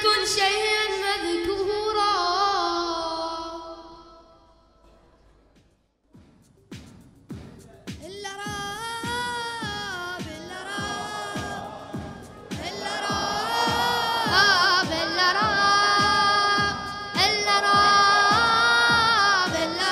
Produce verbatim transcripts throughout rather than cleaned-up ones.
تكن شيئا مذكورا. إلا راب إلا راب إلا راب إلا راب إلا راب إلا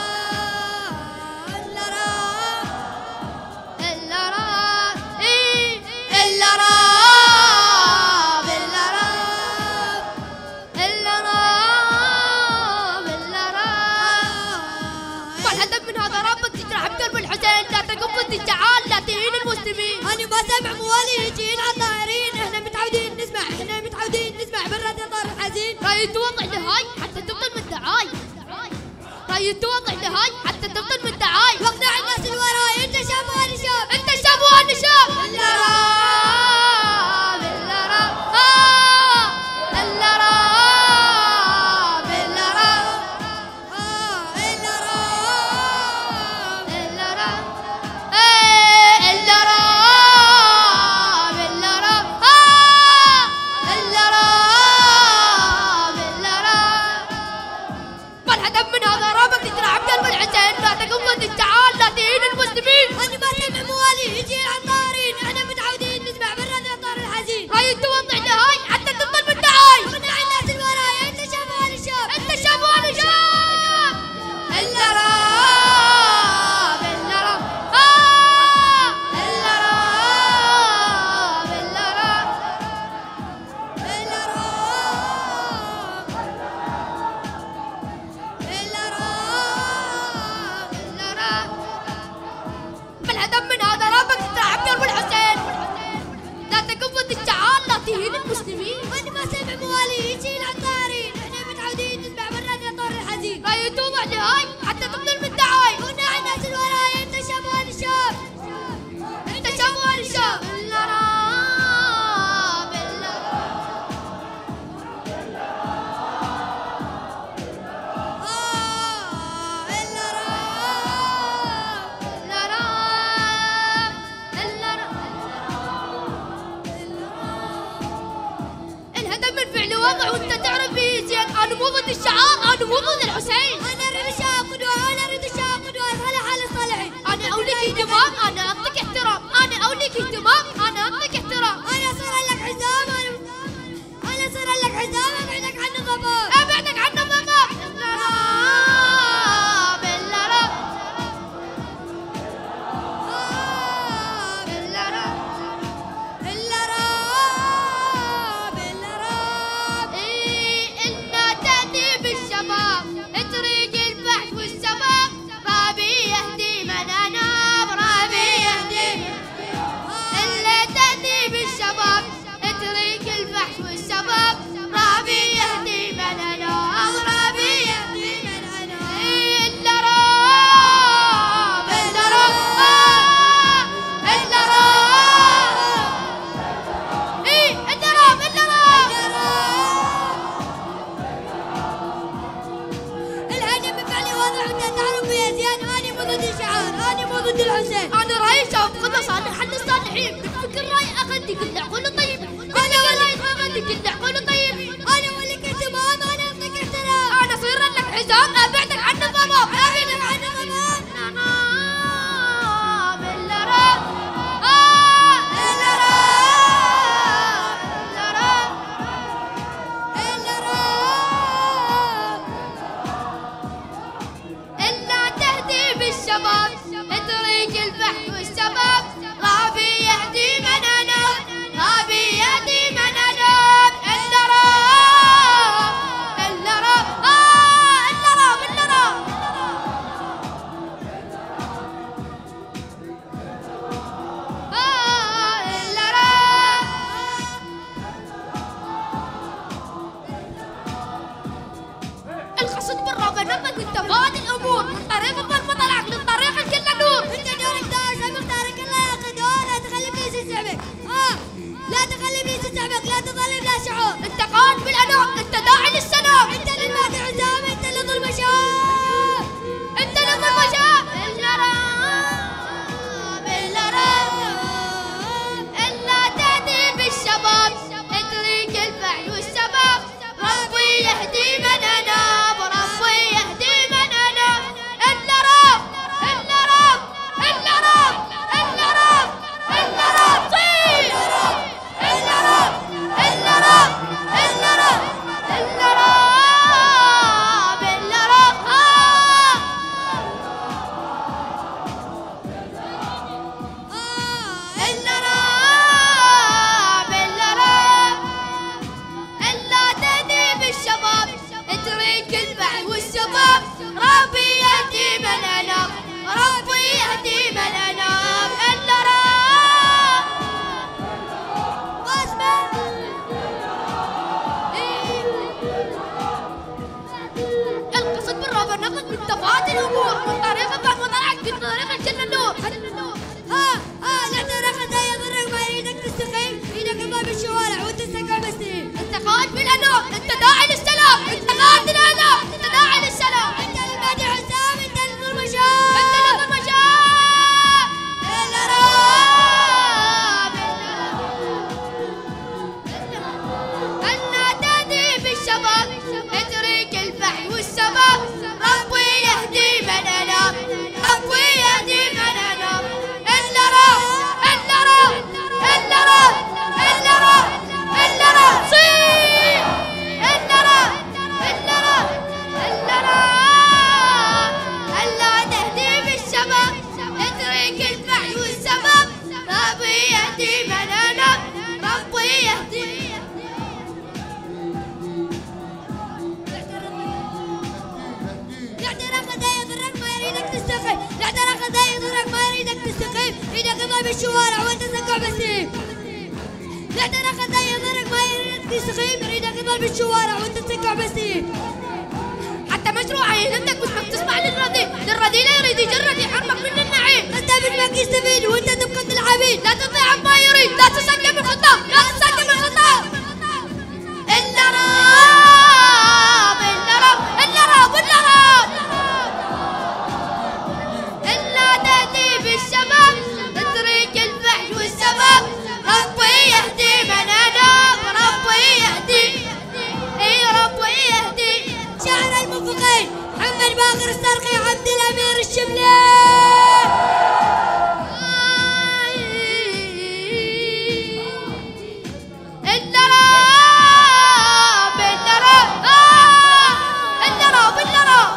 راب إلا راب إلا راب إيه إلا راب إلا راب إلا راب إلا راب. والهدف من هذا رابك تجرح بقلب الحسين، لا تقف وتتعال لا تهين المسلمين. أنا ما سامع موالي يجين على الطاهرين، إحنا متعودين نسمع إحنا متعودين نسمع بالراديو طار الحزين. رايد توضح لهاي حتى تبطل من الدعاي، رايد توضح لهاي حتى تبطل من الدعاي. واقنع الناس اللي وراي أنت شاب وأنا شاب، أنت شاب وأنا شاب. إلا راب إلا راب آه إلا راب إلا راب آه إلا راب إلا راب إيه إلا راب إلا راب آه إلا راب إلا راب. والهدف من هذا رابك تجرح بقلب الحسين، لا تقوم وتتعال لا تهين المسلمين. أنا ما سامع موالي يجين على الطاهرين، إحنا متعودين نسمع بالراديو طار الحزين. رايد توضح لهاي حتى تبطل من الدعاي. واقنع الناس اللي وراي أنت شاب وأنا شاب، أنت شاب وأنا شاب. إلا راب إلا راب آه إلا راب إلا راب إلا راب إلا راب إلا راب. بالهدف من هذا رابك تترعب قلب الحسين، لا تقف وتتعال لا تهين المسلمين. أنا ما سامع موالي يجين على الطاهرين، إحنا متعودين نسمع بالراديو طار الحزين. رايد توضح لهاي حتى تبطل من الدعاي. واقنع الناس اللي وراي أنت شاب وأنا شاب، أنت شاب وأنا شاب. إلا راب إلا آه إلا راب إلا راب إلا راب. الهدف من فعل واضح وانت تعرف به زين. انا مو ضد الشعار، انا مو ضد الحسين. أنا أريد الشاب قدوة، أنا أريد الشاب قدوة صالح على الصالحين. انا اوليك اهتمام، انا اعطيك احترام. انا اوليك اهتمام، انا اعطيك احترام. أنا صار لك حزام، أنا أنا صار لك حزام أبعدك عن الضباب. ابعدك عن الضباب. إلا راب إلا راب آه إلا راب إلا راب إلا راب إيه إنا تأتي بالشباب طريق البحث والشباب. رابي يهدي من أناب، رابي يهدي. إلا تأتي بالشباب طريق البحث والشباب. رابي يهدي من أناب، رابي يهدي من أناب. إيه إلا راب إلا راب آه إلا راب إيه إلا راب إلا راب. الهدف من فعلي واضح وانت تعرف يا زين، أنا مو ضد الشعار، أنا مو ضد الحسين. أنا رأيي شاف قدوة صالح عن الصالحين. بالفكر رأي أخذي كل عقول طيب، أنا ولا أخذي كل عقول طيب. أنا ولك اهتمام، أنا أعطيك احترام. أنا صير لك حزام أبعدك عن الضباب، أبعدك عن الضباب. إلا راب إلا راب آه إلا راب إلا راب إلا راب إلا تهدي بالشباب طريق البحث والشباب. رابي يهدي من أناب، رابي يهدي من أناب. إلا راب إلا راب آه إلا راب إلا راب آه إلا راب. القصد بالراب نمط التفادي الأمور من طريق الظلم طلعك للطريق الكل نور. أنت دورك دار سابق دارك الله ياخذ، لا تخلي بليس يسحبك. آه لا تخلي بليس يسحبك، لا تظلم لا شعور. انت قائد بالأنام، انت داعي للسلام. أنت للماضي عزام، أنت لظلم شاب، انت لظلم شاب. إلا راب إلا راب إلا تهدي بالشباب طريق الفعل والشباب. انت فات الامور من طريق الضغط وطلعت من طريق الجنه النور. ها ها الاعتراف لا يضرك ما يريدك تستقيم ايدك باب الشوارع وتستقع مسير. انت قائد بالانوار، انت داعي للسلام، انت قائد بالانوار، انت داعي للسلام. انت للمهدي حسام، انت للظلم شام، انت للظلم شام. الارهاب أنا تهدي بالشباب اترك الفحش والسباب. ربي يهدي من انام، ربي يهدي من انام. الا راه الا راه الا راه الا راه الا راه صيح الا راه الا راه الا راه. الا تهدي بالشباب اترك الفحش والسباب. ربي يهدي من انام، ربي يهدي. الاعتراف لا يضرك ما يريدك تستقيم، الاعتراف لا يضرك ما يريدك تستقيم ايدك باب الشوارع وتستقع مسير. الاعتراف لا يضرك ما يريدك تستقيم ايدك باب الشوارع وتستقع مسير. حتى مشروع يهمك واسمك تسمع للردي، للردي لا يريد يجرد يحرمك من النعيم. انت بدك يستفيد وانت تبقى العبيد. لا تطيع عما يريد، لا تسلم الخطاب، لا تسلم الخطاب. إلا راب إلا راب إلا راب إلا راب. إلا تأتي بالشباب اترك الفحش والسباب. ربي يهدي من أناب، ربي يهدي، إي ربي يهدي. شاعر المنفقين محمد باقر السرقي عبد الامير الشبلي. إلا راب إلا راب إلا راب إلا راب.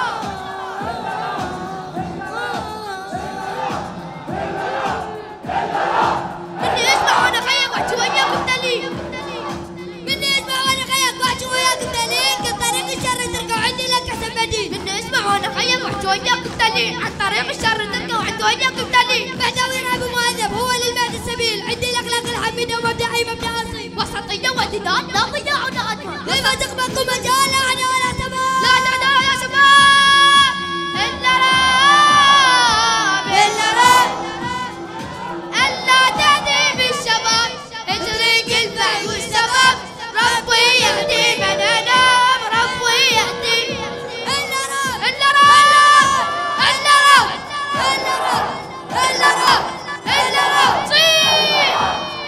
مني اسمع وانا خيك واحكي وياك بدليل، مني اسمع وانا خيك واحكي وياك بدليل. كل طريق الشر تركع عندي لك احسن بديل. مني اسمع وانا خيك واحكي وياك بدليل. عن طريق الشر تلقى وعند وياك بدليل. بعدوي ارهاب مؤدب هو للبعد السبيل. عندي الاخلاق الحميده ومبدعي مبدع اصيل. وسطية واعتدال لا ضياع ولا أدوار. كيف تخبطكم مجال لا عدا ولا سبب. لا تعدوا يا شباب. إلا راب إلا راب ألا تهدي بالشباب اترك الفحش والسباب. ربي يهدي من أنام، ربي يهدي. إلا راب إلا راب إلا راب إلا راب إلا راب إلا راب صيح.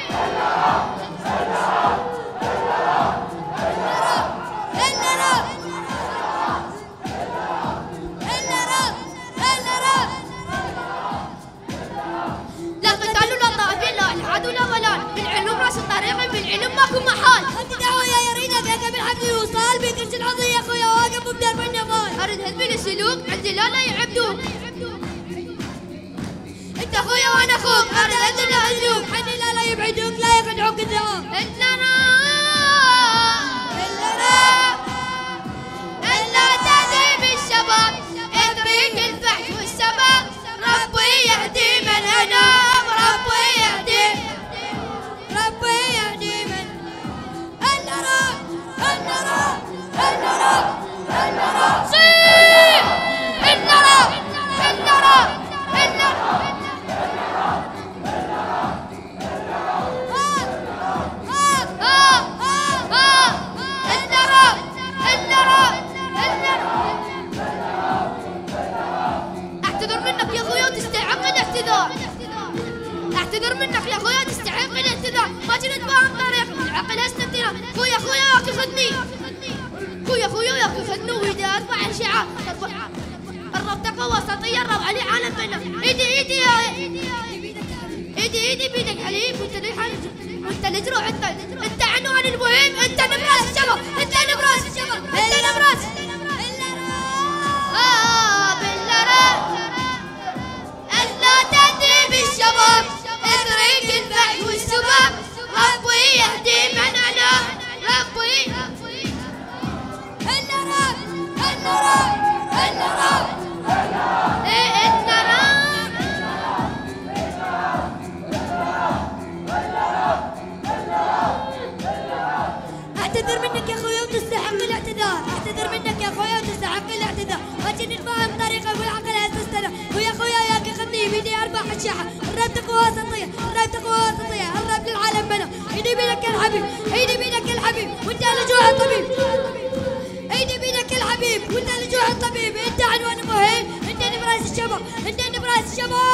إلا راب إلا راب إلا راب. لا قتال ولا طائفين، لا الحاد ولا ضلال. بالعلم راس الطريق، بالعلم ماكو محال. انت دعوة يا يريدك يا قبل حبل الوصال. بكرش العضي يا اخويا واقف بدرب النضال. أرد هذبي السلوك عندي لا لا يعبدوك. أنت أخويا وأنا أخوك، أرد هذب لا أذوك. حني لا لا يبعدوك لا يخدعوك الذئاب. إلا راب إلا راب إلا تهدي بالشباب اترك الفحش والسباب. ربي يهدي من أنام، ربي يهدي. ربي يهدي من. إلا راب إلا راب إلا راب إلا راب. صيح إلا راب إلا راب إلا راب. اعتذر منك يا اخويا وتستحق الاعتذار. اعتذر منك يا اخويا وتستحق الاعتذار. ما جينا نتفاهم طريق العقل استنتنا. خويا خويا ياك خدني، خويا خويا ياك خدني. وايدي ارفع الشعار الربطه وسطيه الروعه لعالم بينا. ايدي ايدي يا ايدي ايدي بيدك حليب وانت الحليب وانت الجروح. انت انت عنوان المهم، انت نبراس الشباب، انت نبراس الشباب، انت نبراس. آه إلا راب ألا تهدي بالشباب اترك الفحش والسباب. ربي يهدي من أنام، ربي. إلا راب إلا راب إلا راب. إيه إلا راب. اعتذر منك يا اخويا وتستحق الاعتذار. اعتذر منك يا اخويا وتستحق الاعتذار. ما جيت والتقوى والتطيع الرب للعالم بنا. ايدي بيدك يا الحبيب، ايدي بيدك يا الحبيب، وانت لجوع الطبيب. ايدي بيدك يا الحبيب، وانت لجوع الطبيب. انت عنوان مهم، انت نبراس الشباب، انت نبراس الشباب.